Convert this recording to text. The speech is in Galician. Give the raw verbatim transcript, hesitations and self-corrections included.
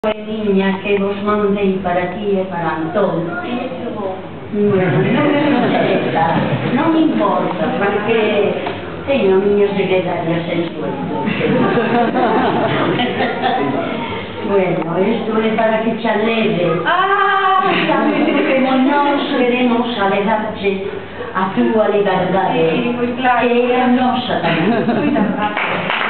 Niña que vos mandei para ti e para Antón. Bueno, non me interesa, non me importa, porque teño miñas secretarias en sueldo. Bueno, isto é para que te aleves. Ah, sabes que nós queremos alegrarche a túa liberdade, sí, moi claro, que é a nosa tamén. Moitas gracias.